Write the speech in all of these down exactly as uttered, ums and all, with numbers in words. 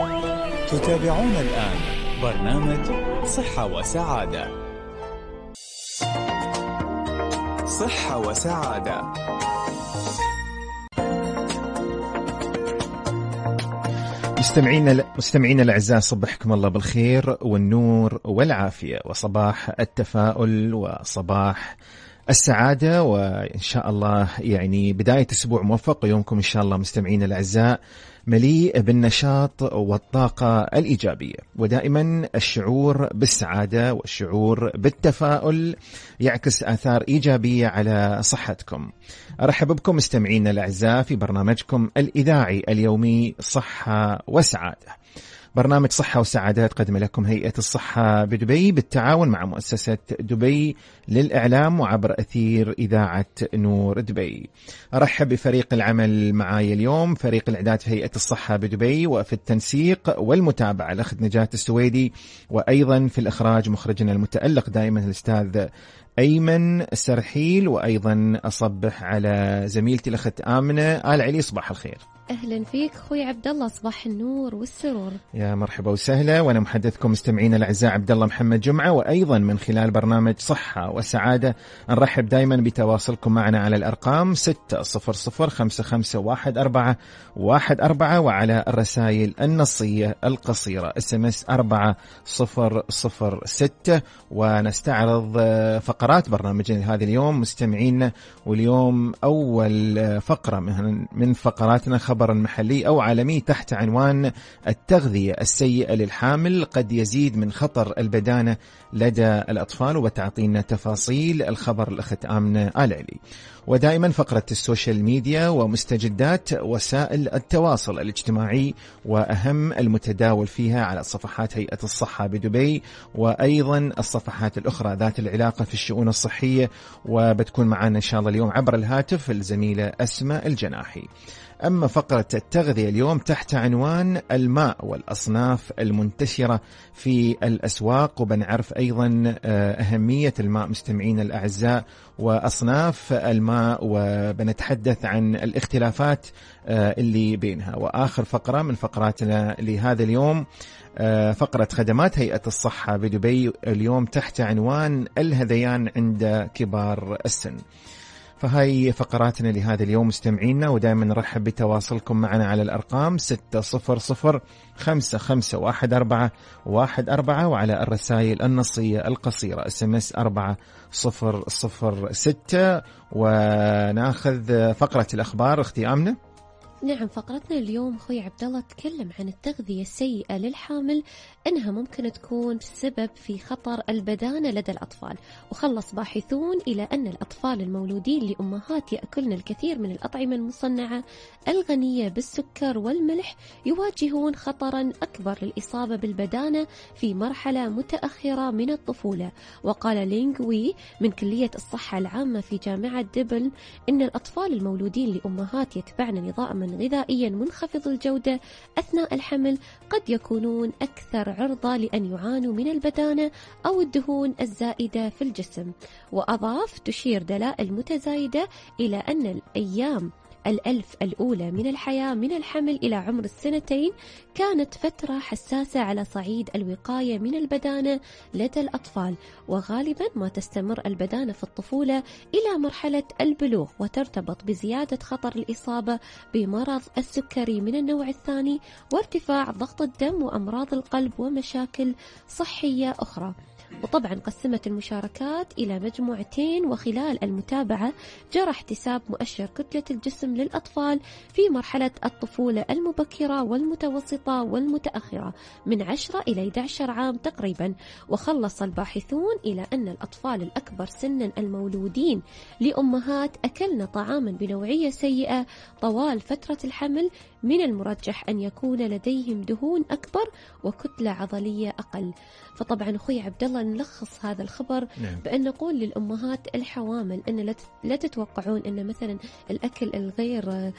تتابعون الآن برنامج صحة وسعادة. صحة وسعادة. مستمعين مستمعين الأعزاء، صبحكم الله بالخير والنور والعافية، وصباح التفاؤل وصباح السعادة، وإن شاء الله يعني بداية أسبوع موفق، ويومكم إن شاء الله مستمعين الأعزاء مليء بالنشاط والطاقة الإيجابية. ودائما الشعور بالسعادة والشعور بالتفاؤل يعكس آثار إيجابية على صحتكم. أرحب بكم مستمعين الأعزاء في برنامجكم الإذاعي اليومي صحة وسعادة. برنامج صحة وسعادة تقدم لكم هيئة الصحة بدبي بالتعاون مع مؤسسة دبي للإعلام وعبر أثير إذاعة نور دبي. أرحب بفريق العمل معاي اليوم، فريق الإعداد في هيئة الصحة بدبي، وفي التنسيق والمتابعة الأخت نجاة السويدي، وأيضا في الإخراج مخرجنا المتألق دائما الأستاذ أيمن سرحيل. وأيضا أصبح على زميلتي الأخت آمنة آل علي. صباح الخير. أهلا فيك أخوي عبد الله، صباح النور والسرور. يا مرحبا وسهلا، وأنا محدثكم مستمعين الأعزاء عبد الله محمد جمعة. وأيضا من خلال برنامج صحة وسعادة نرحب دائما بتواصلكم معنا على الأرقام ستة صفر صفر خمسة خمسة واحد أربعة واحد أربعة، وعلى الرسائل النصية القصيرة اس ام اس أربعة صفر صفر ستة. ونستعرض فقرات برنامجنا هذا اليوم مستمعين، واليوم أول فقرة من فقراتنا خبر محلي أو عالمي تحت عنوان التغذية السيئة للحامل قد يزيد من خطر البدانة لدى الأطفال، وتعطينا تفاصيل الخبر الأخت آمنة آل علي. ودائما فقرة السوشيال ميديا ومستجدات وسائل التواصل الاجتماعي وأهم المتداول فيها على صفحات هيئة الصحة بدبي، وأيضا الصفحات الأخرى ذات العلاقة في الشؤون الصحية. وبتكون معنا إن شاء الله اليوم عبر الهاتف الزميلة أسماء الجناحي. أما فقرة التغذية اليوم تحت عنوان الماء والأصناف المنتشرة في الأسواق، وبنعرف أيضا أهمية الماء مستمعين الأعزاء وأصناف الماء، وبنتحدث عن الاختلافات اللي بينها. وآخر فقرة من فقراتنا لهذا اليوم فقرة خدمات هيئة الصحة بدبي اليوم تحت عنوان الهذيان عند كبار السن. فهاي فقراتنا لهذا اليوم مستمعينا، ودائما نرحب بتواصلكم معنا على الأرقام ستة صفر صفر خمسة خمسة واحد أربعة واحد أربعة، وعلى الرسائل النصية القصيرة اس ام اس أربعة صفر صفر ستة. وناخذ فقرة الأخبار اختي آمنة. نعم، فقرتنا اليوم أخوي عبد الله تكلم عن التغذية السيئة للحامل، أنها ممكن تكون سبب في خطر البدانة لدى الأطفال. وخلص باحثون إلى أن الأطفال المولودين لأمهات يأكلن الكثير من الأطعمة المصنعة الغنية بالسكر والملح يواجهون خطرا أكبر للإصابة بالبدانة في مرحلة متأخرة من الطفولة. وقال لينغ وي من كلية الصحة العامة في جامعة دبل إن الأطفال المولودين لأمهات يتبعن نظاما غذائيا منخفض الجودة أثناء الحمل قد يكونون أكثر عرضة لأن يعانوا من البدانة أو الدهون الزائدة في الجسم. وأضاف تشير دلائل متزايدة إلى أن الأيام الألف الأولى من الحياة من الحمل إلى عمر السنتين كانت فترة حساسة على صعيد الوقاية من البدانة لدى الأطفال، وغالبا ما تستمر البدانة في الطفولة إلى مرحلة البلوغ، وترتبط بزيادة خطر الإصابة بمرض السكري من النوع الثاني وارتفاع ضغط الدم وأمراض القلب ومشاكل صحية أخرى. وطبعا قسمت المشاركات إلى مجموعتين، وخلال المتابعة جرى احتساب مؤشر كتلة الجسم للأطفال في مرحلة الطفولة المبكرة والمتوسطة والمتأخرة من عشرة إلى أحد عشر عام تقريبا. وخلص الباحثون إلى أن الأطفال الأكبر سنا المولودين لأمهات أكلن طعاما بنوعية سيئة طوال فترة الحمل من المرجح أن يكون لديهم دهون أكبر وكتلة عضلية أقل. فطبعا أخوي عبد الله نلخص هذا الخبر نعم. بأن نقول للأمهات الحوامل أن لا تتوقعون أن مثلا الأكل الغير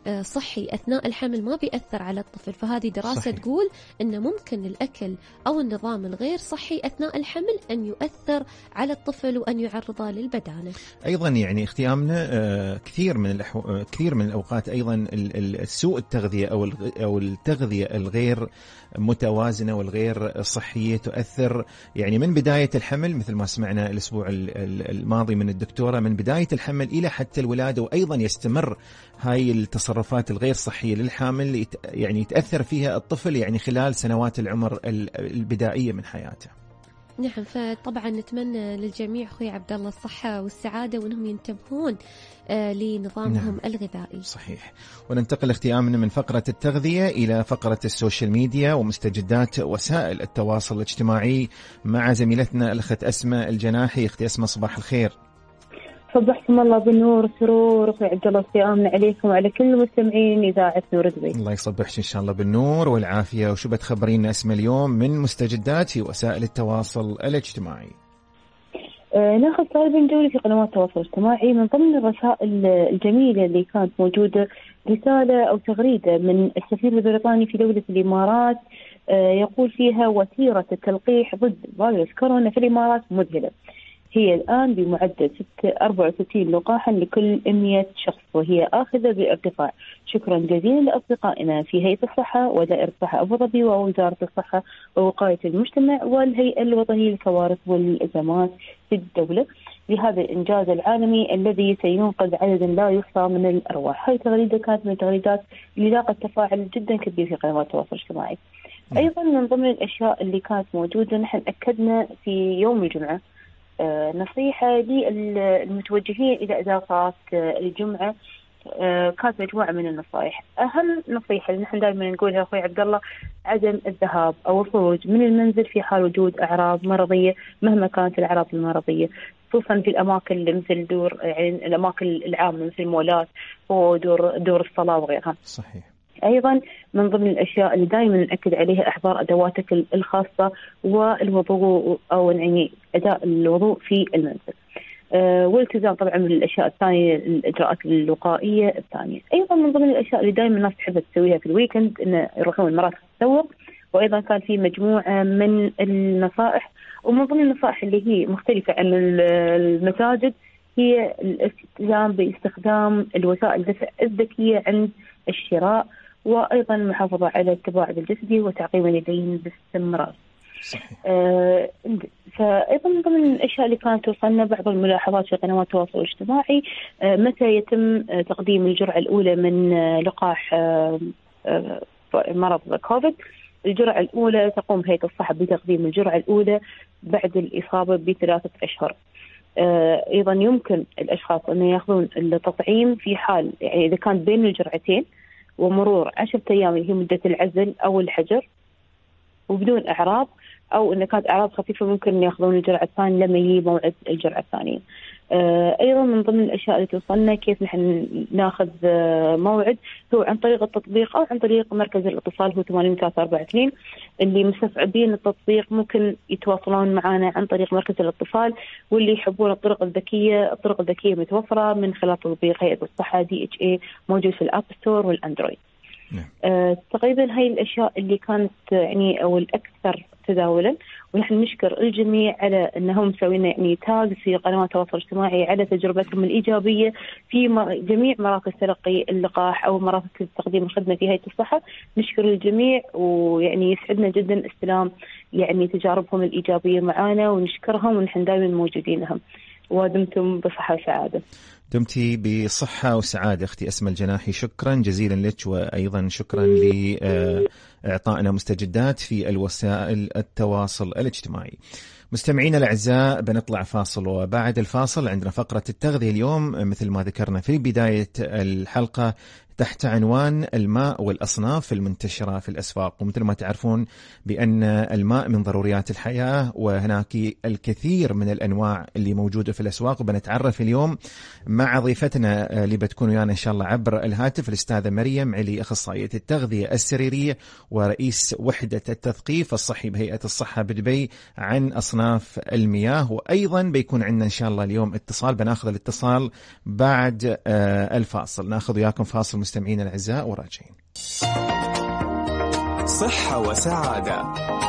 صحي أثناء الحمل ما بيأثر على الطفل. فهذه دراسة صحيح. تقول أن ممكن الأكل أو النظام الغير صحي أثناء الحمل أن يؤثر على الطفل وأن يعرضه للبدانة. أيضا يعني اختيامنا كثير من الأحو... كثير من الأوقات أيضا السوء التغذية أو أو التغذية الغير متوازنة والغير صحية تؤثر يعني من بداية الحمل، مثل ما سمعنا الأسبوع الماضي من الدكتورة، من بداية الحمل إلى حتى الولادة، وأيضا يستمر هاي التصرفات الغير صحية للحامل يعني يتأثر فيها الطفل يعني خلال سنوات العمر البدائية من حياته. نعم، فطبعا نتمنى للجميع أخوي عبد الله الصحة والسعادة وأنهم ينتبهون آه لنظامهم نعم. الغذائي. صحيح. وننتقل اختيامنا من فقرة التغذية إلى فقرة السوشيال ميديا ومستجدات وسائل التواصل الاجتماعي مع زميلتنا الأخت أسماء الجناحي. أختي أسماء صباح الخير. صبحكم الله بالنور والسرور أخوي عبد الله، سلامنا عليكم وعلى كل مستمعين إذاعة نور دبي. الله يصبحك إن شاء الله بالنور والعافية. وشو بتخبرين أسماء اليوم من مستجدات في وسائل التواصل الاجتماعي؟ آه ناخذ طالبا جولة في قنوات التواصل الاجتماعي. من ضمن الرسائل الجميلة اللي كانت موجودة رسالة أو تغريدة من السفير البريطاني في دولة الإمارات، آه يقول فيها: وتيرة التلقيح ضد فيروس كورونا في الإمارات مذهلة، هي الآن بمعدل أربعة وستين لقاحا لكل مئة شخص وهي آخذة بارتفاع. شكرا جزيلا لأصدقائنا في هيئة الصحة ودائرة الصحة أبو ظبي ووزارة الصحة ووقاية المجتمع والهيئة الوطنية للكوارث والأزمات في الدولة لهذا الإنجاز العالمي الذي سينقذ عددا لا يحصى من الأرواح. هاي تغريدة كانت من التغريدات اللي لاقت تفاعل جدا كبير في قنوات التواصل الاجتماعي. أيضا من ضمن الأشياء اللي كانت موجودة، نحن أكدنا في يوم الجمعة نصيحة للمتوجهين إلى إجازات الجمعة. كانت مجموعة من النصائح. أهم نصيحة اللي نحن دائما نقولها أخوي عبد الله: عدم الذهاب أو الخروج من المنزل في حال وجود أعراض مرضية مهما كانت الأعراض المرضية، خصوصا في الأماكن مثل دور يعني الأماكن العامة مثل المولات ودور دور الصلاة وغيرها. صحيح. أيضا من ضمن الأشياء اللي دائما نأكد عليها إحضار أدواتك الخاصة والوضوء أو يعني أداء الوضوء في المنزل، أه والالتزام طبعا من الأشياء الثانية الإجراءات الوقائية الثانية. أيضا من ضمن الأشياء اللي دائما الناس تحب تسويها في الويكند إن يروحون المرافق التسوق، وأيضا كان في مجموعة من النصائح. ومن ضمن النصائح اللي هي مختلفة عن المساجد هي الالتزام باستخدام الوسائل الدفع الذكية عند الشراء، وأيضا المحافظة على التباعد الجسدي وتعقيم اليدين باستمرار. صحيح. آه فأيضا من ضمن الأشياء اللي كانت توصلنا بعض الملاحظات في قنوات التواصل الاجتماعي: آه متى يتم آه تقديم الجرعة الأولى من آه لقاح آه آه مرض كوفيد. الجرعة الأولى تقوم هيئة الصحة بتقديم الجرعة الأولى بعد الإصابة بثلاثة أشهر. آه أيضا يمكن الأشخاص أن يأخذون التطعيم في حال يعني إذا كان بين الجرعتين ومرور عشرة أيام اللي هي مدة العزل أو الحجر وبدون أعراض، أو إن كانت أعراض خفيفة ممكن يأخذون الجرعة الثانية لما يجي موعد الجرعة الثانية. آه أيضا من ضمن الأشياء اللي توصلنا كيف نحن ناخذ آه موعد، هو عن طريق التطبيق أو عن طريق مركز الاتصال هو ثمانية ثلاثة أربعة اثنين. اللي مستفعبين التطبيق ممكن يتواصلون معنا عن طريق مركز الاتصال، واللي يحبون الطرق الذكية الطرق الذكية متوفرة من خلال تطبيق هيئة الصحة دي اتش اي موجود في الأب ستور والأندرويد. آه تقريبا هاي الأشياء اللي كانت يعني أو الأكثر تداولا، ونحن نشكر الجميع على أنهم مسوين يعني تاج في قنوات التواصل الاجتماعي على تجربتهم الإيجابية في جميع مراكز تلقي اللقاح أو مراكز تقديم الخدمة في هيئة الصحة. نشكر الجميع ويعني يسعدنا جدا استلام يعني تجاربهم الإيجابية معنا، ونشكرهم ونحن دائما موجودين لهم. ودمتم بصحة وسعادة. دمتي بصحة وسعادة أختي أسماء الجناحي، شكرا جزيلا لك، وأيضا شكرا لإعطائنا مستجدات في الوسائل التواصل الاجتماعي. مستمعينا الأعزاء بنطلع فاصل، وبعد الفاصل عندنا فقرة التغذية اليوم مثل ما ذكرنا في بداية الحلقة تحت عنوان الماء والأصناف المنتشرة في الأسواق. ومثل ما تعرفون بأن الماء من ضروريات الحياة، وهناك الكثير من الأنواع اللي موجودة في الأسواق. وبنتعرف اليوم مع ضيفتنا اللي بتكون ويانا إن شاء الله عبر الهاتف الأستاذة مريم علي، أخصائية التغذية السريرية ورئيس وحدة التثقيف الصحي بهيئة الصحة بدبي، عن أصناف أصناف المياه. وأيضا بيكون عندنا إن شاء الله اليوم اتصال، بناخذ الاتصال بعد الفاصل. ناخذ وياكم فاصل مستمعين الأعزاء وراجعين. صحة وسعادة.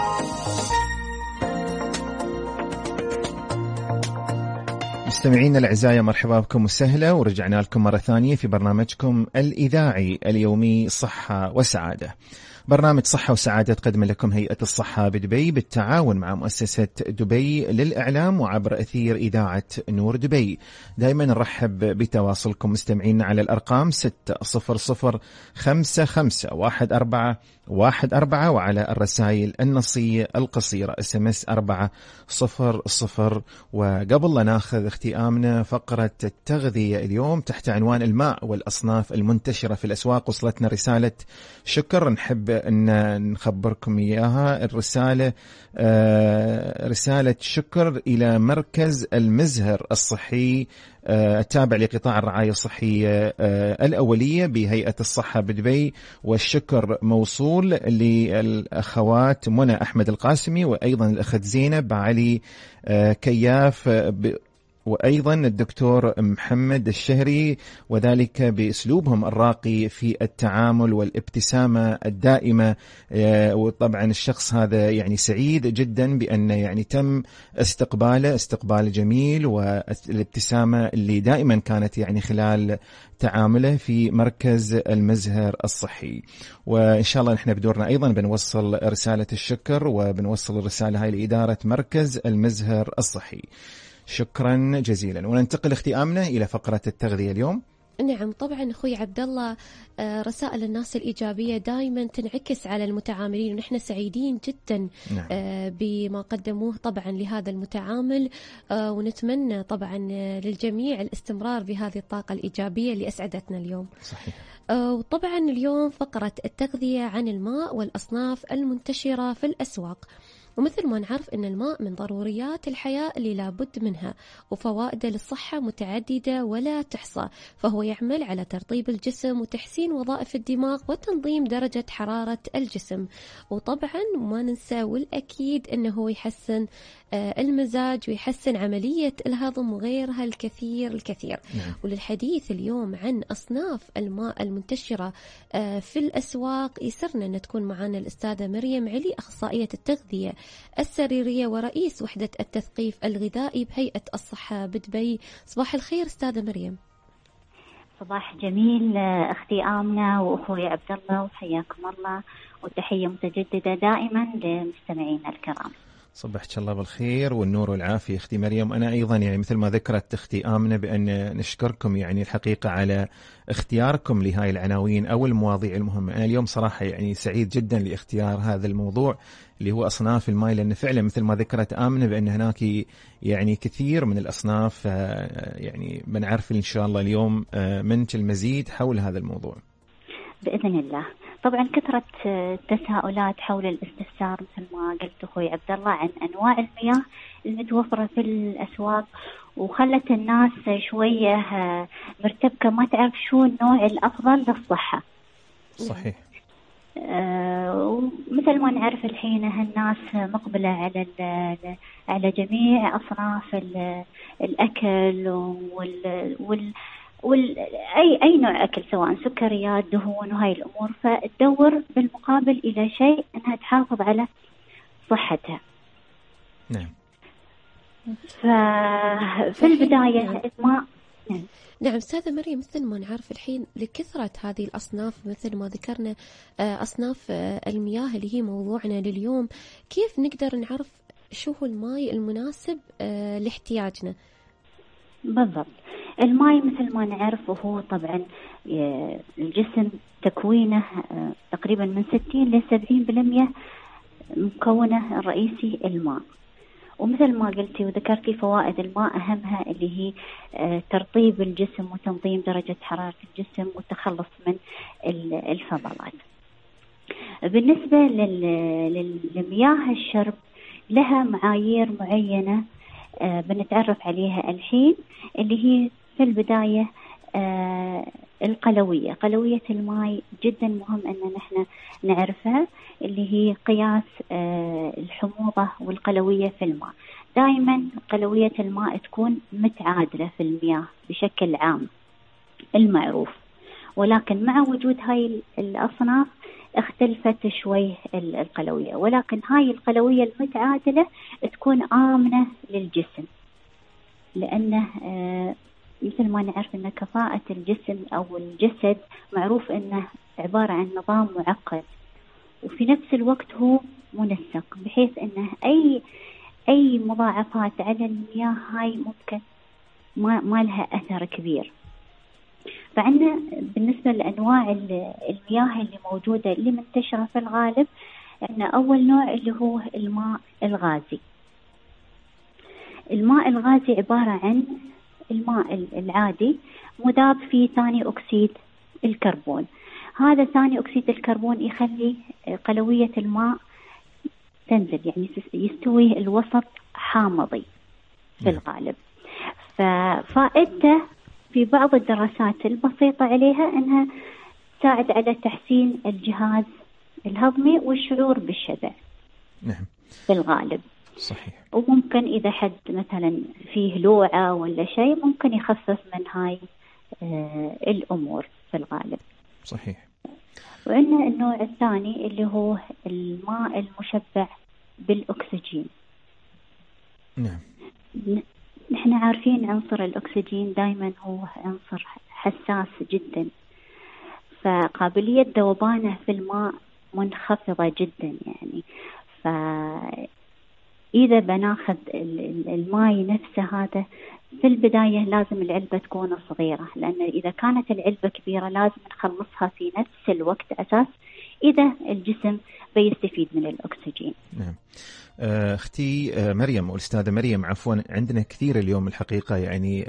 مستمعين الأعزاء مرحبا بكم وسهلا، ورجعنا لكم مرة ثانية في برنامجكم الإذاعي اليومي صحة وسعادة. برنامج صحة وسعادة تقدم لكم هيئة الصحة بدبي بالتعاون مع مؤسسة دبي للإعلام وعبر أثير إذاعة نور دبي. دائما نرحب بتواصلكم مستمعين على الأرقام ستة صفر صفر خمسة خمسة واحد أربعة واحد أربعة، وعلى الرسائل النصية القصيرة اس ام اس أربعة صفر صفر. وقبل لا ناخذ اختئامنا فقرة التغذية اليوم تحت عنوان الماء والأصناف المنتشرة في الأسواق، وصلتنا رسالة شكر نحب أن نخبركم إياها. الرسالة آه رسالة شكر إلى مركز المزهر الصحي التابع لقطاع الرعاية الصحية الأولية بهيئة الصحة بدبي، والشكر موصول للأخوات منى أحمد القاسمي وأيضا الأخت زينب علي كياف وأيضا الدكتور محمد الشهري، وذلك بأسلوبهم الراقي في التعامل والابتسامة الدائمة. وطبعا الشخص هذا يعني سعيد جدا بأن يعني تم استقباله استقبال جميل، والابتسامة اللي دائما كانت يعني خلال تعامله في مركز المزهر الصحي. وإن شاء الله نحن بدورنا أيضا بنوصل رسالة الشكر وبنوصل الرسالة هاي لإدارة مركز المزهر الصحي. شكرا جزيلا. وننتقل اختئامنا إلى فقرة التغذية اليوم. نعم طبعا أخوي عبد الله، رسائل الناس الإيجابية دائما تنعكس على المتعاملين، ونحن سعيدين جدا نعم. بما قدموه طبعا لهذا المتعامل، ونتمنى طبعا للجميع الاستمرار بهذه الطاقة الإيجابية اللي أسعدتنا اليوم. صحيح. وطبعا اليوم فقرة التغذية عن الماء والأصناف المنتشرة في الأسواق. ومثل ما نعرف أن الماء من ضروريات الحياة اللي لابد منها، وفوائده للصحة متعددة ولا تحصى، فهو يعمل على ترطيب الجسم وتحسين وظائف الدماغ وتنظيم درجة حرارة الجسم، وطبعا ما ننسى والأكيد أنه يحسن المزاج ويحسن عملية الهضم وغيرها الكثير الكثير. نعم. وللحديث اليوم عن أصناف الماء المنتشرة في الأسواق يسرنا أن تكون معنا الأستاذة مريم علي، أخصائية التغذية السريرية ورئيس وحدة التثقيف الغذائي بهيئة الصحة بدبي. صباح الخير أستاذة مريم. صباح جميل أختي آمنة وأخوي عبد الله، وحياكم الله، وتحية متجددة دائما لمستمعينا الكرام. صبحك الله بالخير والنور والعافية أختي مريم. أنا أيضا يعني مثل ما ذكرت أختي آمنة بأن نشكركم يعني الحقيقة على اختياركم لهاي العناوين أو المواضيع المهمة. أنا اليوم صراحة يعني سعيد جدا لاختيار هذا الموضوع اللي هو أصناف الماء، لأن فعلا مثل ما ذكرت آمنة بأن هناك يعني كثير من الأصناف، يعني بنعرف إن شاء الله اليوم منك المزيد حول هذا الموضوع بإذن الله. طبعا كثرة التساؤلات حول الاستفسار مثل ما قلت أخوي عبد الله عن أنواع المياه المتوفرة في الأسواق، وخلت الناس شوية مرتبكة ما تعرف شو النوع الأفضل للصحة. صحيح. آه مثل ما نعرف الحين الناس مقبلة على على جميع أصناف الأكل وال, وال وال... أي أي نوع أكل سواء سكريات دهون وهاي الأمور، فتدور بالمقابل إلى شيء أنها تحافظ على صحتها. نعم. ففي البداية الماء. نعم. نعم أستاذة مريم، مثل ما نعرف الحين لكثرة هذه الأصناف مثل ما ذكرنا أصناف المياه اللي هي موضوعنا لليوم، كيف نقدر نعرف شو هو الماء المناسب لاحتياجنا؟ بالضبط. الماء مثل ما نعرف هو طبعا الجسم تكوينه تقريبا من ستين لسبعين بالمئة مكونه الرئيسي الماء، ومثل ما قلتي وذكرتي فوائد الماء أهمها اللي هي ترطيب الجسم وتنظيم درجة حرارة الجسم والتخلص من الفضلات. بالنسبة للمياه الشرب لها معايير معينة بنتعرف عليها الحين، اللي هي في البداية القلوية. قلوية الماء جدا مهم أن نحن نعرفها، اللي هي قياس الحموضة والقلوية في الماء. دائما قلوية الماء تكون متعادلة في المياه بشكل عام المعروف، ولكن مع وجود هاي الأصناف اختلفت شوي القلوية، ولكن هاي القلوية المتعادلة تكون آمنة للجسم، لأنه آه مثل ما نعرف أن كفاءة الجسم أو الجسد معروف أنه عبارة عن نظام معقد، وفي نفس الوقت هو منسق، بحيث أنه أي أي مضاعفات على المياه هاي ممكن ما, ما لها أثر كبير. فعندنا بالنسبة لأنواع المياه اللي موجودة اللي منتشرة في الغالب، عندنا أول نوع اللي هو الماء الغازي. الماء الغازي عبارة عن الماء العادي مذاب فيه ثاني أكسيد الكربون. هذا ثاني أكسيد الكربون يخلي قلوية الماء تنزل، يعني يستوي الوسط حامضي في الغالب. ففائدته في بعض الدراسات البسيطة عليها أنها تساعد على تحسين الجهاز الهضمي والشعور بالشبع. نعم. في الغالب. صحيح. وممكن إذا حد مثلا فيه لوعة ولا شيء ممكن يخفف من هاي آه الأمور في الغالب. صحيح. وعندنا النوع الثاني اللي هو الماء المشبع بالأكسجين. نعم. نحن عارفين عنصر الأكسجين دائما هو عنصر حساس جدا، فقابلية ذوبانه في الماء منخفضة جدا، يعني فإذا بناخذ الماء نفسه هذا في البداية لازم العلبة تكون صغيرة، لأن إذا كانت العلبة كبيرة لازم نخلصها في نفس الوقت أساس إذا الجسم بيستفيد من الأكسجين. نعم. أختي مريم والأستاذة مريم عفوا، عندنا كثير اليوم الحقيقة يعني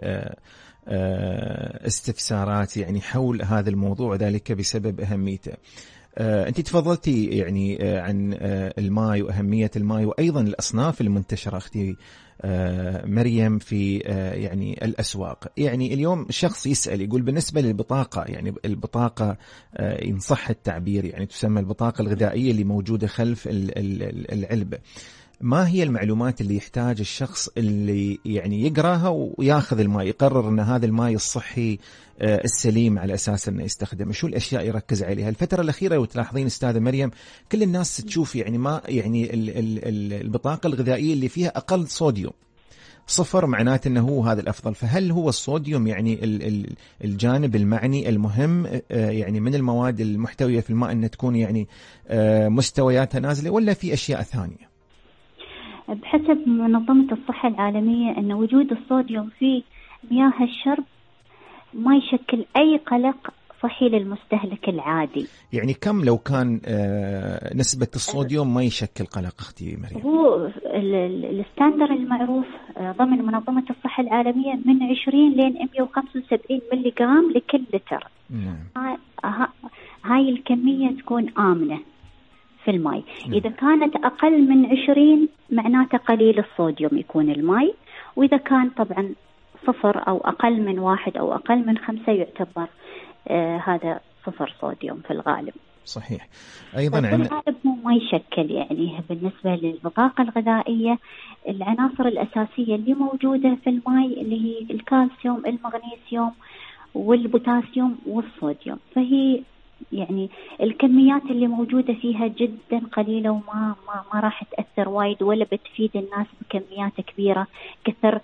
استفسارات يعني حول هذا الموضوع، ذلك بسبب أهميته. أنت تفضلتي يعني عن الماء وأهمية الماء وأيضا الأصناف المنتشرة أختي مريم في يعني الأسواق. يعني اليوم شخص يسأل يقول بالنسبة للبطاقة، يعني البطاقة إن صح التعبير يعني تسمى البطاقة الغذائية اللي موجودة خلف العلبة، ما هي المعلومات اللي يحتاج الشخص اللي يعني يقراها وياخذ الماء يقرر أن هذا الماء الصحي السليم على أساس أنه يستخدمه؟ شو الأشياء يركز عليها؟ الفترة الأخيرة وتلاحظين أستاذة مريم كل الناس تشوف يعني ما يعني البطاقة الغذائية اللي فيها أقل صوديوم، صفر معناته أنه هو هذا الأفضل. فهل هو الصوديوم يعني الجانب المعني المهم يعني من المواد المحتوية في الماء أن تكون يعني مستوياتها نازلة، ولا في أشياء ثانية؟ بحسب منظمة الصحة العالمية أن وجود الصوديوم في مياه الشرب ما يشكل أي قلق صحي للمستهلك العادي. يعني كم لو كان نسبة الصوديوم ما يشكل قلق أختي مريم؟ هو الستاندر المعروف ضمن منظمة الصحة العالمية من عشرين لين مئة وخمسة وسبعين ملي جرام لكل لتر. نعم. هاي الكمية تكون آمنة في الماء. إذا كانت أقل من عشرين معناته قليل الصوديوم يكون الماء، وإذا كان طبعا صفر أو أقل من واحد أو أقل من خمسة يعتبر آه هذا صفر صوديوم في الغالب. صحيح. أيضا في الغالب ما يشكل يعني بالنسبة للبطاقة الغذائية العناصر الأساسية اللي موجودة في الماء اللي هي الكالسيوم المغنيسيوم والبوتاسيوم والصوديوم، فهي يعني الكميات اللي موجودة فيها جدا قليلة وما ما, ما راح تأثر وايد ولا بتفيد الناس بكميات كبيرة كثر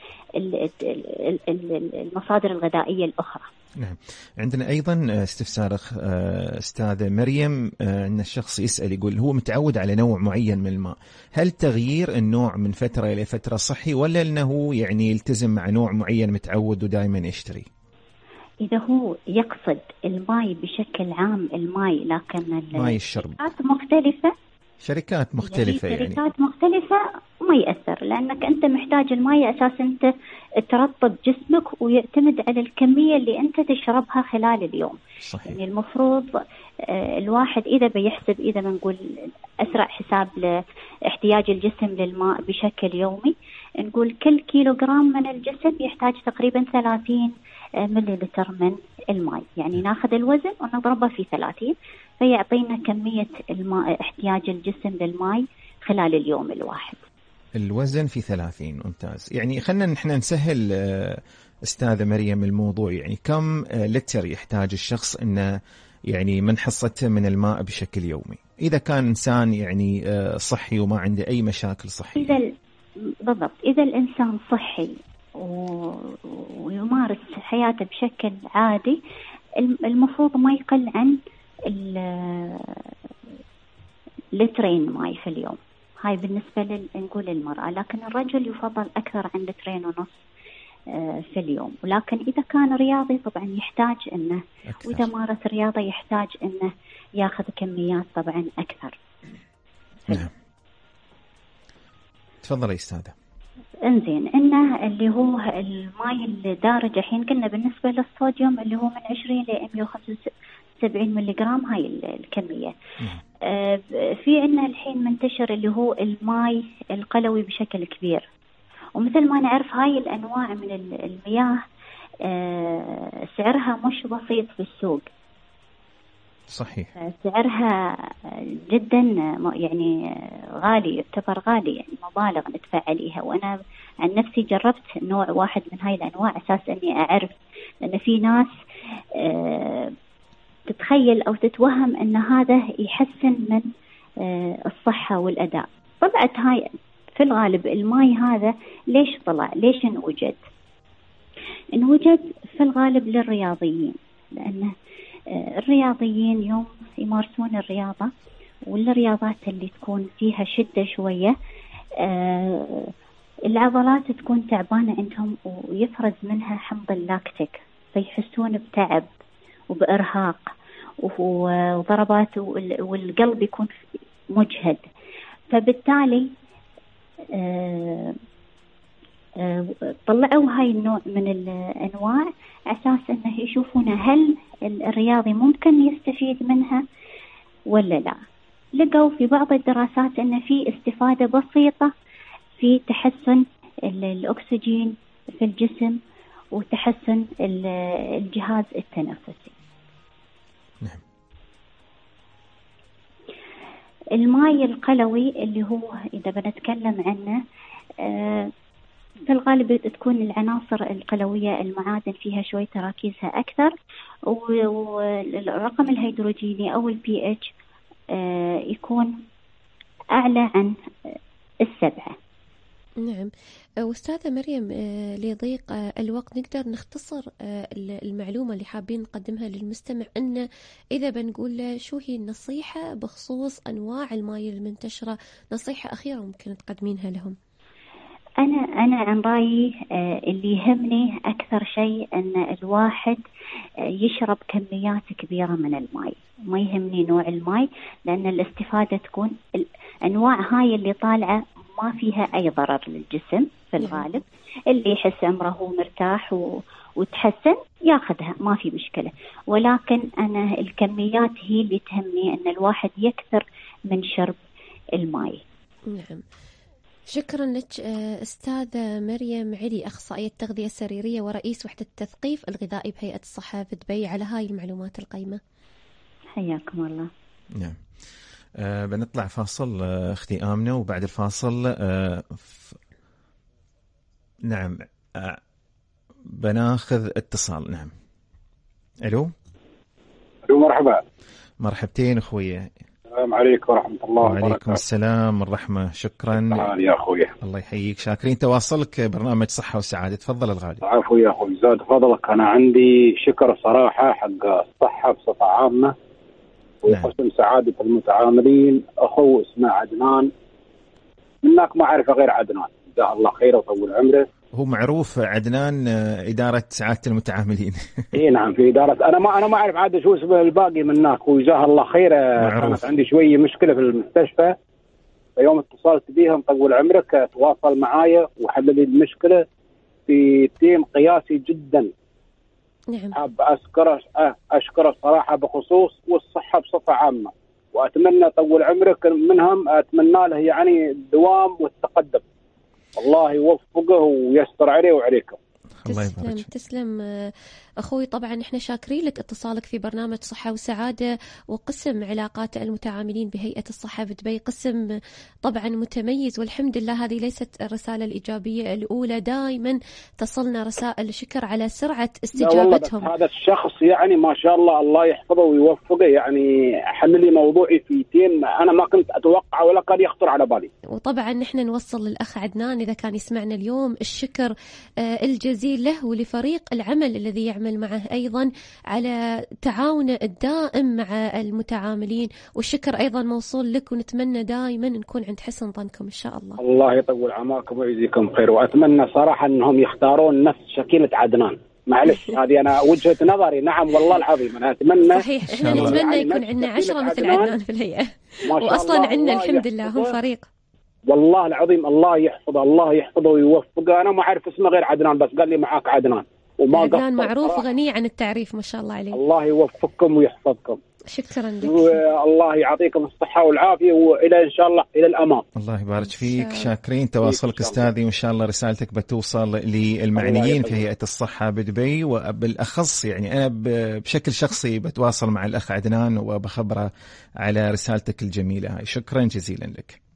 المصادر الغذائية الأخرى. نعم. عندنا أيضا استفسار أستاذة مريم، أن الشخص يسأل يقول هو متعود على نوع معين من الماء، هل تغيير النوع من فترة إلى فترة صحي، ولا أنه يعني يلتزم مع نوع معين متعود ودائما يشتري؟ إذا هو يقصد الماء بشكل عام الماء، لكن ماء الشرب شركات مختلفة شركات مختلفة يعني شركات مختلفة ما يأثر، لأنك أنت محتاج الماء أساس أنت ترطب جسمك ويعتمد على الكمية اللي أنت تشربها خلال اليوم. صحيح. يعني المفروض الواحد إذا بيحسب إذا بنقول أسرع حساب لاحتياج الجسم للماء بشكل يومي، نقول كل كيلوغرام من الجسم يحتاج تقريبا ثلاثين ملي لتر من الماء، يعني ناخذ الوزن ونضربه في ثلاثين فيعطينا كمية الماء احتياج الجسم للماء خلال اليوم الواحد. الوزن في ثلاثين. ممتاز. يعني خلنا نحن نسهل أستاذة مريم الموضوع، يعني كم لتر يحتاج الشخص إنه يعني من حصته من الماء بشكل يومي إذا كان إنسان يعني صحي وما عنده أي مشاكل صحية؟ إذا بالضبط، إذا الإنسان صحي ويمارس حياته بشكل عادي المفروض ما يقل عن لترين ماء في اليوم. هاي بالنسبة نقول للمرأة، لكن الرجل يفضل أكثر عن لترين ونص في اليوم. ولكن إذا كان رياضي طبعا يحتاج إنه أكثر. وإذا مارس رياضة يحتاج إنه ياخذ كميات طبعا أكثر. نعم. تفضل يا أستاذة. انزين، إنه اللي هو الماء الدارج الحين قلنا بالنسبة للصوديوم اللي هو من عشرين ل مئة وخمسة وسبعين ملي جرام، هاي الكمية. آه في عندنا الحين منتشر اللي هو الماء القلوي بشكل كبير، ومثل ما نعرف هاي الأنواع من المياه آه سعرها مش بسيط في السوق. صحيح. سعرها جدا يعني غالي، يعتبر غالي، يعني مبالغ ندفع عليها. وأنا عن نفسي جربت نوع واحد من هاي الأنواع أساس أني أعرف، لأن في ناس آه تتخيل أو تتوهم أن هذا يحسن من آه الصحة والأداء. طلعت هاي في الغالب الماء هذا ليش طلع؟ ليش انوجد؟ انوجد في الغالب للرياضيين، لأن الرياضيين يوم يمارسون الرياضة والرياضات اللي تكون فيها شدة شوية العضلات تكون تعبانة عندهم ويفرز منها حمض اللاكتيك، فيحسون بتعب وبإرهاق وضربات والقلب يكون مجهد. فبالتالي طلعوا هاي النوع من الأنواع أساس أنه يشوفون هل الرياضي ممكن يستفيد منها ولا لا. لقوا في بعض الدراسات أن في استفادة بسيطة في تحسن الأكسجين في الجسم وتحسن الجهاز التنفسي. نعم. الماء القلوي اللي هو إذا بنتكلم عنه آه في الغالب تكون العناصر القلوية المعادن فيها شوي تراكيزها أكثر، والرقم الهيدروجيني أو البي اتش آه يكون أعلى عن السبعة. نعم. وأستاذة مريم لضيق الوقت نقدر نختصر المعلومة اللي حابين نقدمها للمستمع، أن إذا بنقول شو هي النصيحة بخصوص أنواع الماء المنتشرة، نصيحة أخيرة ممكن تقدمينها لهم؟ أنا أنا عن رأيي اللي يهمني أكثر شيء أن الواحد يشرب كميات كبيرة من الماء. ما يهمني نوع الماء، لأن الاستفادة تكون الأنواع هاي اللي طالعة ما فيها أي ضرر للجسم في الغالب. اللي يحس عمره مرتاح و... وتحسن ياخذها ما في مشكلة، ولكن أنا الكميات هي اللي تهمني، أن الواحد يكثر من شرب الماء. نعم. شكرا لك أستاذة مريم علي، أخصائية التغذية السريرية ورئيس وحدة التثقيف الغذائي بهيئة الصحة في دبي، على هاي المعلومات القيمة. حياكم الله. نعم. آه بنطلع فاصل آه اختي آمنة، وبعد الفاصل آه ف... نعم آه بناخذ اتصال. نعم. الو الو مرحبا. مرحبتين اخويا. السلام عليكم ورحمة الله وبركاته. وعليكم السلام والرحمة. شكرا يا أخوي. الله يحييك، شاكرين تواصلك برنامج صحة وسعادة. تفضل الغالي. عفو يا أخوي، زاد فضلك. أنا عندي شكر صراحة حق الصحة بصفة عامة وقسم نعم. سعادة المتعاملين. أخو اسمه عدنان، منك ما أعرف غير عدنان، جزاه الله خير وطول عمره. هو معروف عدنان إدارة سعادة المتعاملين. إيه نعم في إدارة. أنا ما أنا ما أعرف عاد شو اسمه الباقي منك، وجزاه الله خير. كانت عندي شوية مشكلة في المستشفى، فيوم اتصلت بيهم طول عمرك تواصل معايا وحل لي المشكلة في تيم قياسي جدا. نعم. حاب أشكره أشكره صراحة بخصوص والصحة بصفة عامة، وأتمنى طول عمرك منهم، أتمنى له يعني الدوام والتقدم. الله يوفقه ويستر عليه وعليكم. الله تسلم يبارك. تسلم أخوي. طبعا إحنا شاكرين لك اتصالك في برنامج صحة وسعادة، وقسم علاقات المتعاملين بهيئة الصحة بدبي قسم طبعا متميز، والحمد لله هذه ليست الرسالة الإيجابية الأولى، دائما تصلنا رسائل شكر على سرعة استجابتهم. هذا الشخص يعني ما شاء الله الله يحفظه ويوفقه، يعني حل لي موضوعي في تيم أنا ما كنت أتوقع ولا كان يخطر على بالي. وطبعا نحن نوصل للأخ عدنان إذا كان يسمعنا اليوم الشكر الجزيل له ولفريق العمل الذي يعمل معه أيضا على تعاونه الدائم مع المتعاملين، والشكر أيضا موصول لك، ونتمنى دائما نكون عند حسن ظنكم إن شاء الله. الله يطول عمركم ويجزيكم خير، وأتمنى صراحة أنهم يختارون نفس شكيلة عدنان. معلش هذه أنا وجهة نظري. نعم والله العظيم أنا أتمنى. صحيح إحنا نتمنى يعني يكون عندنا عشرة مثل عدنان في الهيئة، وأصلا عندنا الحمد لله هم فريق. والله العظيم الله يحفظه الله يحفظه ويوفقه. أنا ما أعرف اسمه غير عدنان، بس قال لي معاك عدنان وما عدنان معروف غني عن التعريف ما شاء الله عليه. الله يوفقكم ويحفظكم. شكرا لك. والله يعطيكم الصحة والعافية، وإلى إن شاء الله إلى الأمام. الله يبارك فيك. شاكرين تواصلك أستاذي، وإن شاء الله رسالتك بتوصل للمعنيين في هيئة الصحة بدبي، وبالأخص يعني أنا بشكل شخصي بتواصل مع الأخ عدنان وبخبره على رسالتك الجميلة هاي. شكرا جزيلا لك.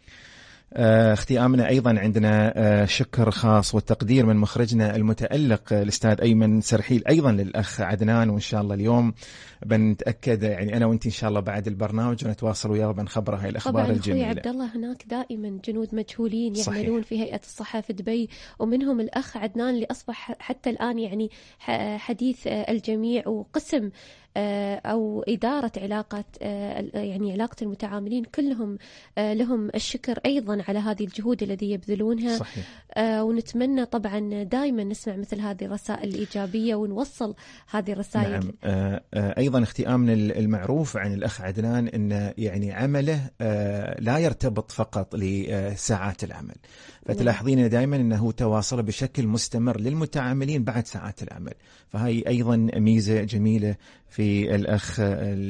اختي آمنة، أيضا عندنا شكر خاص والتقدير من مخرجنا المتألق الأستاذ أيمن سرحيل أيضا للأخ عدنان، وإن شاء الله اليوم بنتأكد يعني أنا وأنت إن شاء الله بعد البرنامج ونتواصل وياه وبنخبره هاي الأخبار طبعا الجميلة. طبعا عبد الله هناك دائما جنود مجهولين صحيح. يعملون في هيئة الصحة في دبي، ومنهم الأخ عدنان اللي أصبح حتى الآن يعني حديث الجميع، وقسم أو إدارة علاقة يعني علاقة المتعاملين كلهم لهم الشكر أيضا على هذه الجهود الذي يبذلونها. صحيح. ونتمنى طبعا دائما نسمع مثل هذه الرسائل الإيجابية ونوصل هذه الرسائل. نعم. أيضا اختي آمنة، المعروف عن الأخ عدنان أن يعني عمله لا يرتبط فقط لساعات العمل، فتلاحظين دائما أنه تواصل بشكل مستمر للمتعاملين بعد ساعات العمل، فهي أيضا ميزة جميلة في الأخ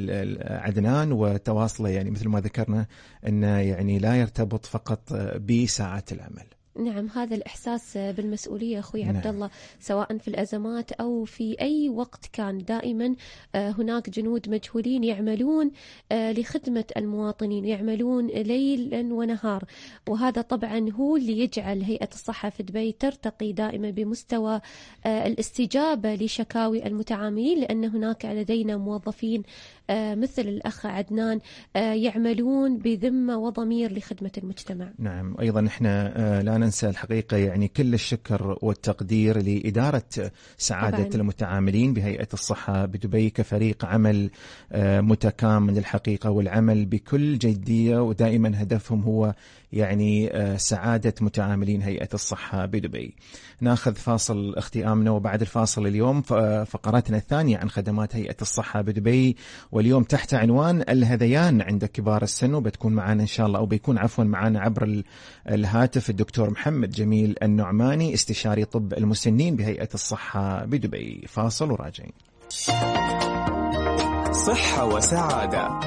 عدنان وتواصله، يعني مثل ما ذكرنا أنه يعني لا يرتبط فقط بساعات العمل. نعم، هذا الإحساس بالمسؤولية أخوي نعم. عبد الله، سواء في الأزمات أو في أي وقت كان، دائما هناك جنود مجهولين يعملون لخدمة المواطنين، يعملون ليلا ونهار، وهذا طبعا هو اللي يجعل هيئة الصحة في دبي ترتقي دائما بمستوى الاستجابة لشكاوي المتعاملين، لأن هناك لدينا موظفين مثل الأخ عدنان يعملون بذمة وضمير لخدمة المجتمع. نعم، أيضا إحنا لا ننسى الحقيقة يعني كل الشكر والتقدير لإدارة سعادة طبعاً. المتعاملين بهيئة الصحة بدبي كفريق عمل متكامل الحقيقة، والعمل بكل جدية، ودائما هدفهم هو يعني سعادة متعاملين هيئة الصحة بدبي. ناخذ فاصل أختي آمنة، وبعد الفاصل اليوم فقراتنا الثانية عن خدمات هيئة الصحة بدبي، واليوم تحت عنوان الهذيان عند كبار السن، وبتكون معنا إن شاء الله أو بيكون عفوا معنا عبر الهاتف الدكتور محمد جميل النعماني، استشاري طب المسنين بهيئة الصحة بدبي. فاصل وراجعين. صحة وسعادة.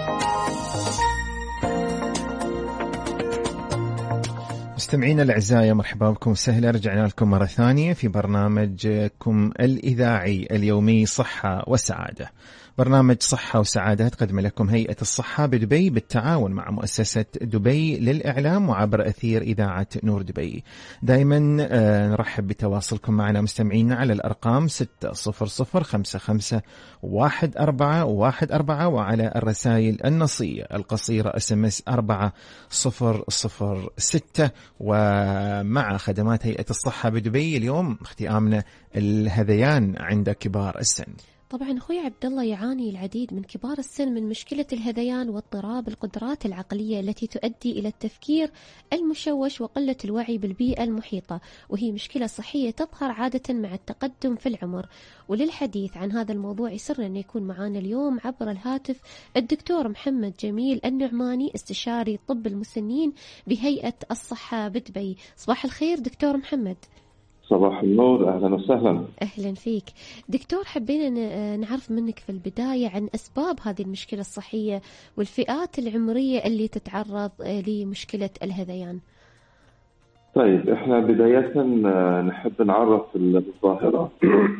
مستمعينا الأعزاء، مرحبا بكم وسهلا، رجعنا لكم مرة ثانية في برنامجكم الإذاعي اليومي صحة وسعادة. برنامج صحة وسعادة تقدم لكم هيئة الصحة بدبي بالتعاون مع مؤسسة دبي للإعلام وعبر أثير إذاعة نور دبي. دائما نرحب بتواصلكم معنا مستمعينا على الأرقام ستة صفر صفر خمسة خمسة واحد أربعة واحد أربعة، وعلى الرسائل النصية القصيرة اس ام اس أربعة صفر صفر ستة. ومع خدمات هيئة الصحة بدبي اليوم اختي آمنة، الهذيان عند كبار السن. طبعا أخوي عبد الله، يعاني العديد من كبار السن من مشكلة الهذيان واضطراب القدرات العقلية التي تؤدي إلى التفكير المشوش وقلة الوعي بالبيئة المحيطة، وهي مشكلة صحية تظهر عادة مع التقدم في العمر. وللحديث عن هذا الموضوع يسرنا أن يكون معنا اليوم عبر الهاتف الدكتور محمد جميل النعماني، استشاري طب المسنين بهيئة الصحة بدبي. صباح الخير دكتور محمد. صباح النور، أهلا وسهلا. أهلا فيك دكتور. حبينا نعرف منك في البداية عن أسباب هذه المشكلة الصحية والفئات العمرية اللي تتعرض لمشكلة الهذيان. طيب احنا بداية نحب نعرف الظاهرة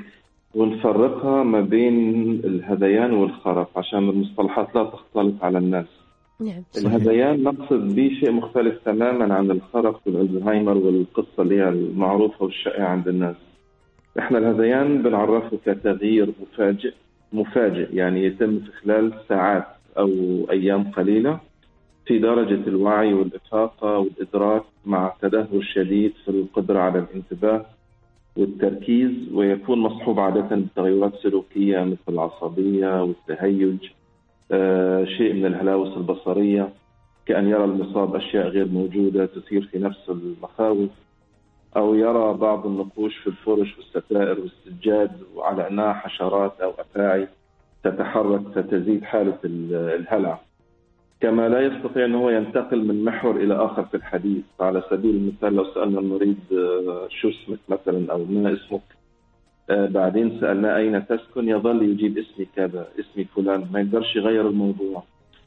ونفرقها ما بين الهذيان والخرف عشان المصطلحات لا تختلط على الناس. نعم. الهذيان نقصد به شيء مختلف تماما عن الخرف والألزهايمر والقصة اللي هي المعروفة والشائعة عند الناس. احنا الهذيان بنعرفه كتغيير مفاجئ مفاجئ يعني يتم في خلال ساعات أو أيام قليلة في درجة الوعي والإفاقة والإدراك مع تدهور شديد في القدرة على الانتباه والتركيز، ويكون مصحوب عادة بتغيرات سلوكية مثل العصبية والتهيج، آه شيء من الهلاوس البصرية، كأن يرى المصاب أشياء غير موجودة تثير في نفسه المخاوف، أو يرى بعض النقوش في الفرش والستائر والسجاد وعلى أنها حشرات أو أفاعي تتحرك فتزيد حالة الهلع. كما لا يستطيع أنه ينتقل من محور إلى آخر في الحديث. على سبيل المثال لو سألنا المريض شو اسمك مثلا أو ما اسمك، بعدين سألنا أين تسكن، يظل يجيب اسمي كذا اسمي فلان، ما يقدرش يغير الموضوع.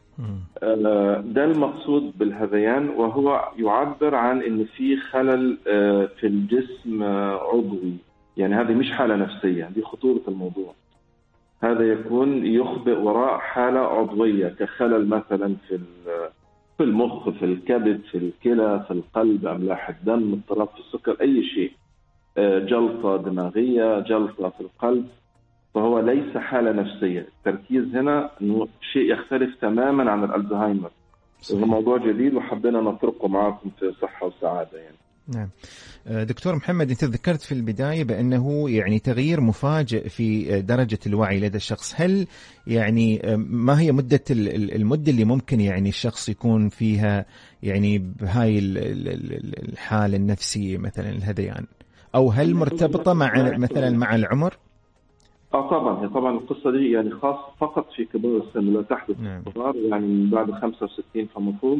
ده المقصود بالهذيان، وهو يعبر عن أن في خلل في الجسم عضوي، يعني هذه مش حالة نفسية، دي خطورة الموضوع. هذا يكون يخبئ وراء حالة عضوية كخلل مثلا في في المخ، في الكبد، في الكلى، في القلب، أملاح الدم، اضطراب في السكر، أي شيء، جلطة دماغية، جلطة في القلب، فهو ليس حالة نفسية. التركيز هنا شيء يختلف تماما عن الألزهايمر. هذا موضوع جديد وحبينا نطرقه معكم في صحة وسعادة يعني. نعم دكتور محمد، أنت ذكرت في البداية بأنه يعني تغيير مفاجئ في درجة الوعي لدى الشخص. هل يعني ما هي مدة المدة اللي ممكن يعني الشخص يكون فيها يعني بهاي الحالة النفسية مثلا الهذيان، أو هل مرتبطة مع مثلا مع العمر؟ اه طبعا هي طبعا القصة دي يعني خاص فقط في كبار السن، لا تحدث في الصغار، يعني من بعد خمسة وستين فما فوق،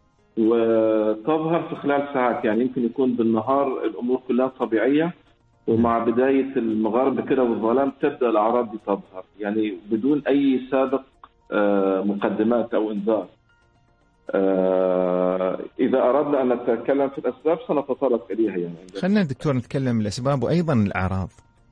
وتظهر في خلال ساعات. يعني يمكن يكون بالنهار الأمور كلها طبيعية، ومع بداية المغرب كده والظلام تبدأ الأعراض دي تظهر، يعني بدون أي سابق مقدمات أو إنذار. إذا أردنا أن نتكلم في الأسباب سنتطرق إليها يعني. خلنا دكتور نتكلم الأسباب وأيضا الأعراض.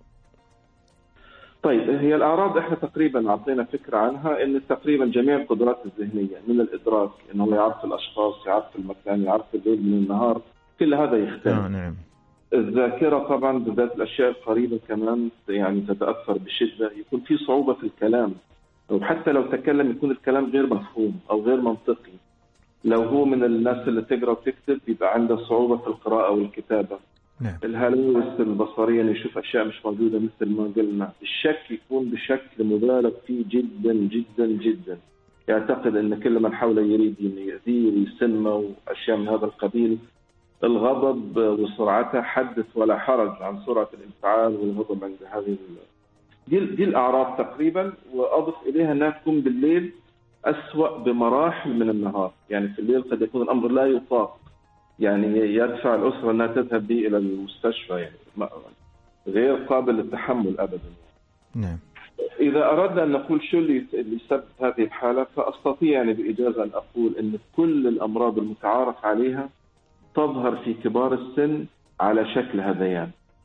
طيب هي الأعراض إحنا تقريبا أعطينا فكرة عنها، إن تقريبا جميع القدرات الذهنية من الإدراك، إنه يعرف الأشخاص، يعرف المكان، يعرف الليل من النهار، كل هذا يختلف. آه نعم. الذاكرة طبعا بالذات الأشياء القريبة كمان يعني تتأثر بشدة، يكون في صعوبة في الكلام، أو حتى لو تكلم يكون الكلام غير مفهوم أو غير منطقي. لو هو من الناس اللي تقرأ وتكتب يبقى عنده صعوبة في القراءة والكتابة. نعم. الهلوس البصرية اللي يشوف أشياء مش موجودة مثل ما قلنا. الشك يكون بشكل مبالغ فيه جدا جدا جدا، يعتقد أن كل من حوله يريد يأذيه ويسمه وأشياء من هذا القبيل. الغضب وسرعته حدث ولا حرج عن سرعة الانفعال والغضب عند هذه دي, دي الأعراض تقريبا. وأضف إليها أنها تكون بالليل أسوأ بمراحل من النهار، يعني في الليل قد يكون الأمر لا يطاق، يعني يدفع الأسرة أنها تذهب به إلى المستشفى، يعني غير قابل للتحمل أبدا. نعم. إذا أردنا أن نقول شو اللي يسبب هذه الحالة، فأستطيع يعني بإجازة أن أقول أن كل الأمراض المتعارف عليها تظهر في كبار السن على شكل هذيان،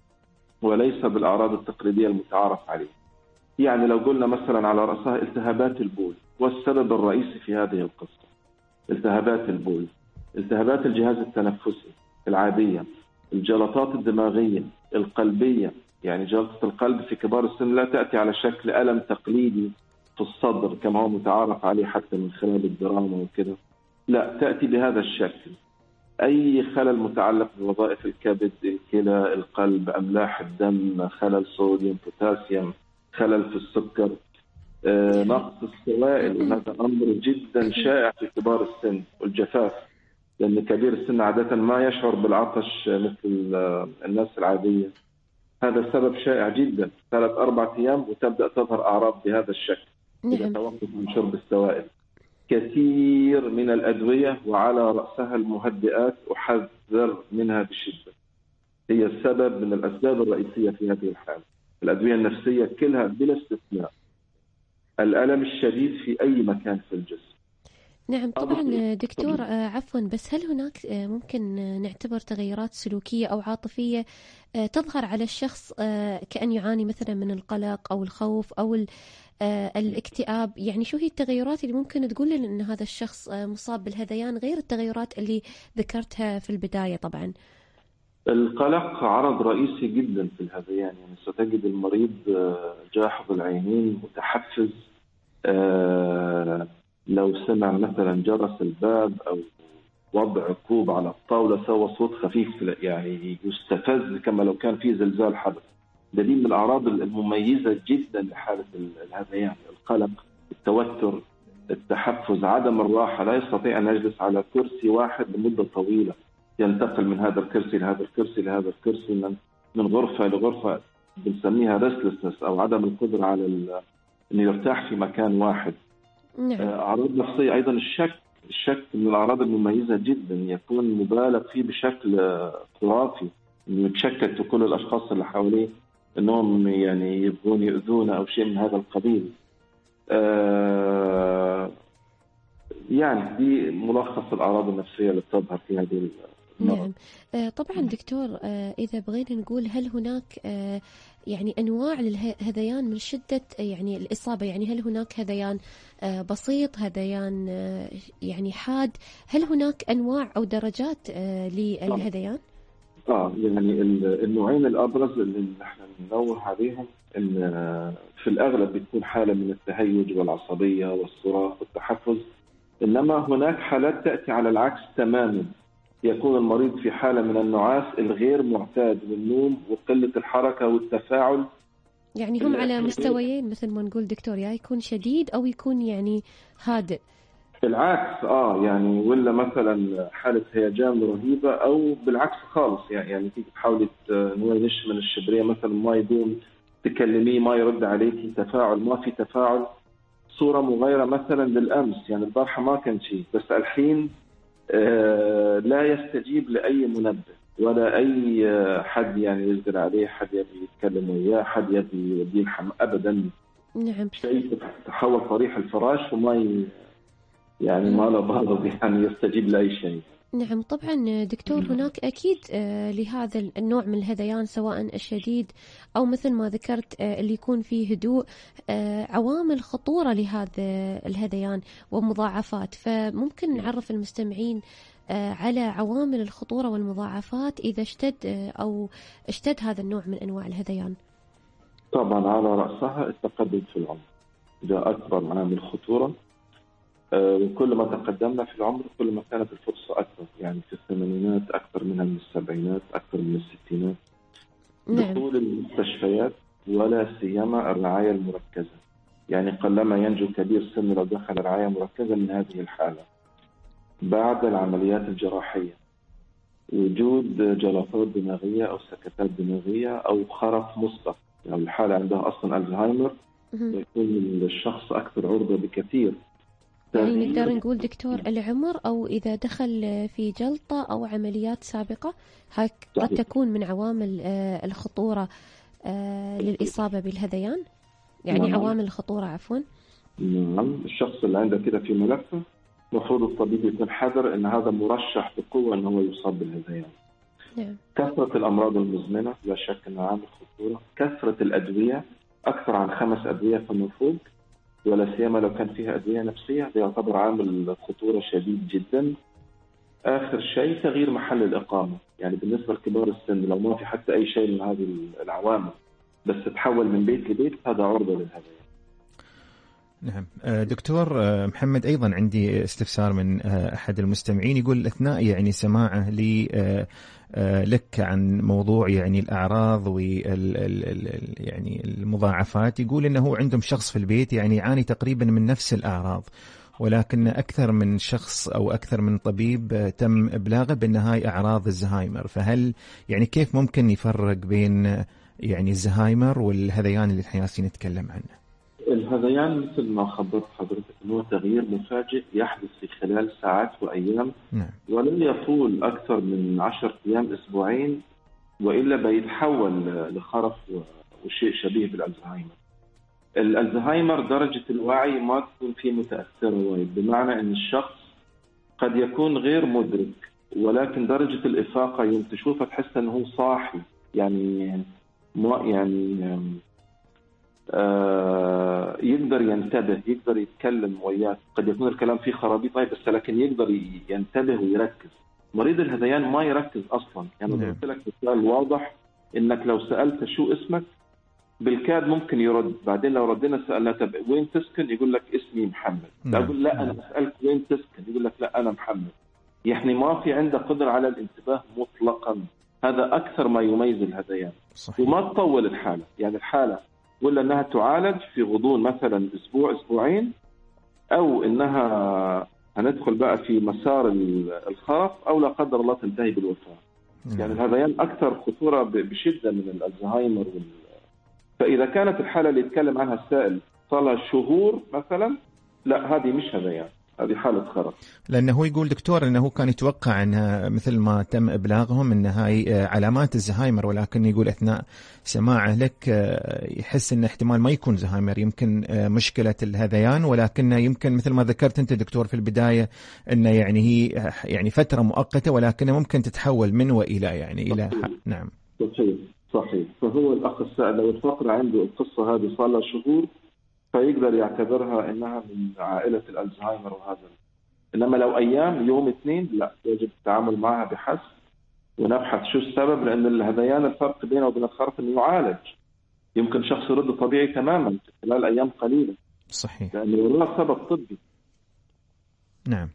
وليس بالأعراض التقليدية المتعارف عليها. يعني لو قلنا مثلا على رأسها التهابات البول، والسبب الرئيسي في هذه القصة التهابات البول، التهابات الجهاز التنفسي العادية، الجلطات الدماغية، القلبية. يعني جلطة القلب في كبار السن لا تأتي على شكل ألم تقليدي في الصدر كما هو متعارف عليه حتى من خلال الدراما وكذا، لا تأتي بهذا الشكل. أي خلل متعلق بوظائف الكبد، الكلى، القلب، أملاح الدم، خلل صوديوم، بوتاسيوم، خلل في السكر، آه، نقص السوائل، وهذا أمر جدا شائع في كبار السن، والجفاف، لأن كبير السن عادة ما يشعر بالعطش مثل الناس العادية. هذا سبب شائع جدا، ثلاث أربع أيام وتبدأ تظهر أعراض بهذا الشكل إذا توقف من شرب السوائل. كثير من الأدوية وعلى رأسها المهدئات أحذر منها بشدة، هي السبب من الأسباب الرئيسية في هذه الحالة. الأدوية النفسية كلها بلا استثناء. الألم الشديد في أي مكان في الجسم، نعم طبعا دكتور، عفوا بس هل هناك ممكن نعتبر تغيرات سلوكية أو عاطفية تظهر على الشخص كأن يعاني مثلا من القلق أو الخوف أو الاكتئاب؟ يعني شو هي التغيرات اللي ممكن تقول لنا أن هذا الشخص مصاب بالهذيان غير التغيرات اللي ذكرتها في البداية؟ طبعا القلق عرض رئيسي جدا في الهذيان، يعني ستجد المريض جاحظ العينين، متحفز، آه لو سمع مثلا جرس الباب أو وضع كوب على الطاولة سوى صوت خفيف يعني يستفز كما لو كان في زلزال حدث. ده دي من الأعراض المميزة جدا لحالة الهذيان: القلق، التوتر، التحفز، عدم الراحة، لا يستطيع أن يجلس على كرسي واحد لمدة طويلة، ينتقل من هذا الكرسي لهذا الكرسي لهذا الكرسي، من من غرفة لغرفة، بنسميها ريستلسنس أو عدم القدرة على أن يرتاح في مكان واحد. نعم. أعراض نفسية أيضا: الشك، الشك من الأعراض المميزة جدا، يكون مبالغ فيه بشكل خرافي، يتشكك في كل الأشخاص اللي حواليه أنهم يعني يبغون يؤذون أو شيء من هذا القبيل. آه يعني دي ملخص الأعراض النفسية اللي تظهر في هذه المرض. نعم. آه طبعا دكتور، آه إذا بغينا نقول هل هناك آه يعني أنواع للهذيان من شدة يعني الإصابة؟ يعني هل هناك هذيان آه بسيط، هذيان آه يعني حاد؟ هل هناك أنواع أو درجات آه للهذيان؟ آه يعني النوعين الأبرز اللي نحن ننوه عليهم إن في الأغلب بتكون حالة من التهيج والعصبية والصراخ والتحفز، إنما هناك حالات تأتي على العكس تماما، يكون المريض في حالة من النعاس الغير معتاد والنوم وقلة الحركة والتفاعل. يعني هم على مستويين مثل ما نقول دكتور، يا يكون شديد أو يكون يعني هادئ. العكس آه يعني ولا مثلا حالة هيجان رهيبة أو بالعكس خالص، يعني يعني تيجي تحاولي تنويش من الشبرية مثلا ما يدوم، تكلميه ما يرد عليكي، تفاعل ما في تفاعل، صورة مغايرة مثلا للأمس، يعني البارحة ما كان شيء بس الحين آه لا يستجيب لأي منبه ولا أي حد يعني يزدر عليه، حد يبي يتكلم وياه، حد يبي يوديه الحمام أبدا. نعم. شيء تحول طريح الفراش وما ي... يعني ما له بالغ يعني يستجيب لأي شيء. نعم طبعا دكتور، هناك أكيد لهذا النوع من الهذيان سواء الشديد أو مثل ما ذكرت اللي يكون فيه هدوء عوامل خطورة لهذا الهذيان ومضاعفات، فممكن نعرف المستمعين على عوامل الخطورة والمضاعفات إذا اشتد أو اشتد هذا النوع من أنواع الهذيان. طبعا على رأسها التقدم في العمر، ده أكبر عامل خطورة، وكل ما تقدمنا في العمر كل ما كانت الفرصة أكثر، يعني في الثمانينات أكثر منها من السبعينات، أكثر من الستينات. نعم. دخول المستشفيات ولا سيما الرعاية المركزة، يعني قلما ينجو كبير سن لو دخل رعاية مركزة من هذه الحالة. بعد العمليات الجراحية وجود جلطات دماغية أو سكتات دماغية أو خرف مسبق، يعني الحالة عندها أصلا ألزهايمر، يكون الشخص أكثر عرضة بكثير. يعني نقدر نقول دكتور العمر أو إذا دخل في جلطة أو عمليات سابقة هاي قد تكون من عوامل الخطورة للإصابة بالهذيان، يعني نعم. عوامل الخطورة عفوا. نعم. الشخص اللي عنده كده في ملفه مفروض الطبيب يكون حذر إن هذا مرشح بقوة إنه هو يصاب بالهذيان. نعم. كثرة الأمراض المزمنة لا شك إنها عامل خطورة. كثرة الأدوية، أكثر عن خمس أدوية فما فوق، ولا سيما لو كان فيها أدوية نفسية، ده يعتبر عامل خطورة شديد جدا. آخر شيء تغيير محل الإقامة، يعني بالنسبة لكبار السن لو ما في حتى أي شيء من هذه العوامل بس تحول من بيت لبيت هذا عرضة للهذا. نعم. دكتور محمد، أيضا عندي استفسار من أحد المستمعين، يقول أثناء يعني سماعه لي لك عن موضوع يعني الأعراض وال يعني المضاعفات، يقول إنه عندهم شخص في البيت يعني يعاني تقريبا من نفس الأعراض، ولكن أكثر من شخص أو أكثر من طبيب تم إبلاغه بأن هاي أعراض الزهايمر، فهل يعني كيف ممكن يفرق بين يعني الزهايمر والهذيان اللي احنا نتكلم عنه؟ الهذيان مثل ما خبرت حضرتك انه تغيير مفاجئ يحدث في خلال ساعات وايام، نعم. ولن يطول اكثر من عشر ايام اسبوعين، والا بيتحول لخرف وشيء شبيه بالالزهايمر. الألزهايمر درجة الوعي ما تكون فيه متأثرة وايد، بمعنى أن الشخص قد يكون غير مدرك، ولكن درجة الإفاقة يوم تشوفه تحس أنه صاحي، يعني ما يعني آه يقدر ينتبه، يقدر يتكلم وياك، قد يكون الكلام فيه خرابيط طيب بس لكن يقدر ينتبه ويركز. مريض الهذيان ما يركز أصلا، يعني قلت لك مثال واضح إنك لو سألت شو اسمك بالكاد ممكن يرد، بعدين لو ردنا سألنا طب وين تسكن يقول لك اسمي محمد، لا أقول لا أنا أسألك وين تسكن يقول لك لا أنا محمد، يعني ما في عنده قدرة على الانتباه مطلقا. هذا أكثر ما يميز الهذيان. وما تطول الحالة، يعني الحالة ولا أنها تعالج في غضون مثلا أسبوع أسبوعين، أو أنها هندخل بقى في مسار الخرف، أو لا قدر الله تنتهي بالوفاة. يعني الهذيان أكثر خطورة بشدة من الألزهايمر وال... فإذا كانت الحالة اللي يتكلم عنها السائل صار لها شهور مثلا، لا هذه مش هذيان، هذه حالة خرف. لأنه يقول دكتور أنه كان يتوقع أنها مثل ما تم إبلاغهم أنها هاي علامات الزهايمر، ولكن يقول أثناء سماعه لك يحس أن احتمال ما يكون زهايمر، يمكن مشكلة الهذيان، ولكن يمكن مثل ما ذكرت أنت دكتور في البداية أنه يعني هي يعني فترة مؤقتة، ولكن ممكن تتحول من وإلى يعني إلى نعم. صحيح صحيح. فهو الأخ السائل لو الفقر عنده القصة هذه صار لها شهور فيقدر يعتبرها إنها من عائلة الألزهايمر وهذا. إنما لو أيام يوم اثنين لا، يجب التعامل معها بحث ونبحث شو السبب، لأن الهذيان الفرق بينه وبين الخرف إنه يعالج، يمكن شخص يرد طبيعي تماما خلال أيام قليلة. صحيح. لأنه له سبب طبي. نعم.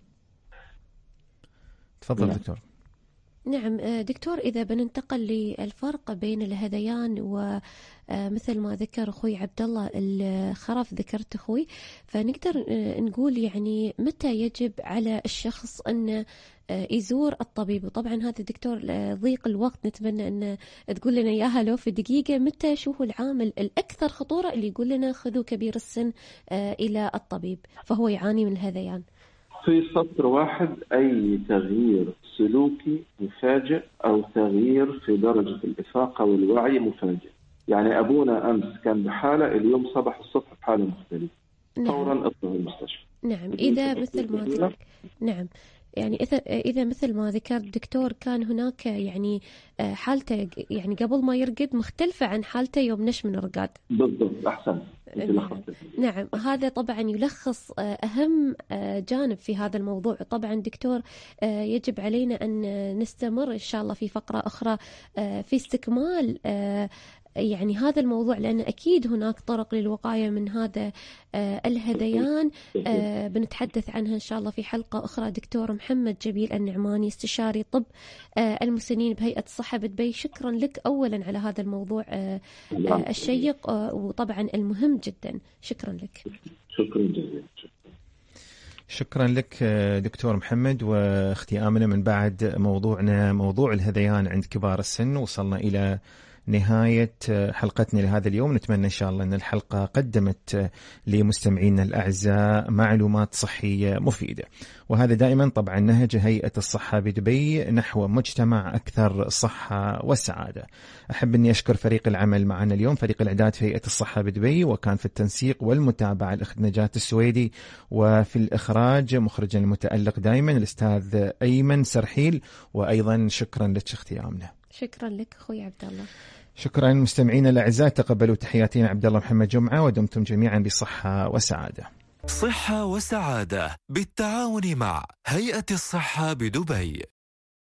تفضل نعم. دكتور. نعم دكتور، إذا بننتقل للفرق بين الهذيان ومثل ما ذكر أخوي عبد الله الخرف ذكرت أخوي، فنقدر نقول يعني متى يجب على الشخص أن يزور الطبيب؟ وطبعا هذا دكتور ضيق الوقت نتمنى أن تقول لنا إياها لو في دقيقة، متى شو هو العامل الأكثر خطورة اللي يقول لنا خذوا كبير السن إلى الطبيب فهو يعاني من الهذيان؟ في سطر واحد، أي تغيير سلوكي مفاجئ أو تغيير في درجة الإفاقة والوعي مفاجئ. يعني أبونا أمس كان بحالة، اليوم صبح الصبح بحالة مختلفة. نعم. فورا اطلع المستشفى. نعم. إذا مثل ما ذكر نعم يعني إذا إذا مثل ما ذكر دكتور كان هناك يعني حالته يعني قبل ما يرقد مختلفة عن حالته يوم نش من الرقاد. بالضبط، أحسن. نعم. نعم، هذا طبعا يلخص أهم جانب في هذا الموضوع. طبعا دكتور يجب علينا أن نستمر إن شاء الله في فقرة أخرى في استكمال يعني هذا الموضوع، لأن أكيد هناك طرق للوقاية من هذا آه الهذيان آه بنتحدث عنها إن شاء الله في حلقة أخرى. دكتور محمد جبيل النعماني استشاري طب آه المسنين بهيئة الصحة بدبي، شكرا لك أولا على هذا الموضوع آه آه الشيق آه وطبعا المهم جدا. شكرا لك. شكرا جزيلا. شكرا لك دكتور محمد. واختيامنا من بعد موضوعنا موضوع الهذيان عند كبار السن، وصلنا إلى نهاية حلقتنا لهذا اليوم. نتمنى إن شاء الله أن الحلقة قدمت لمستمعينا الأعزاء معلومات صحية مفيدة، وهذا دائما طبعا نهج هيئة الصحة بدبي نحو مجتمع أكثر صحة وسعادة. أحب أني أشكر فريق العمل معنا اليوم، فريق الإعداد في هيئة الصحة بدبي، وكان في التنسيق والمتابعة الأخت نجاة السويدي، وفي الإخراج مخرجنا المتألق دائما الأستاذ أيمن سرحيل. وأيضا شكرا لك اختيامنا. شكرا لك أخوي عبد الله. شكرا مستمعينا الأعزاء، تقبلوا تحياتنا عبد الله محمد جمعة، ودمتم جميعا بصحة وسعادة. صحة وسعادة بالتعاون مع هيئة الصحة بدبي.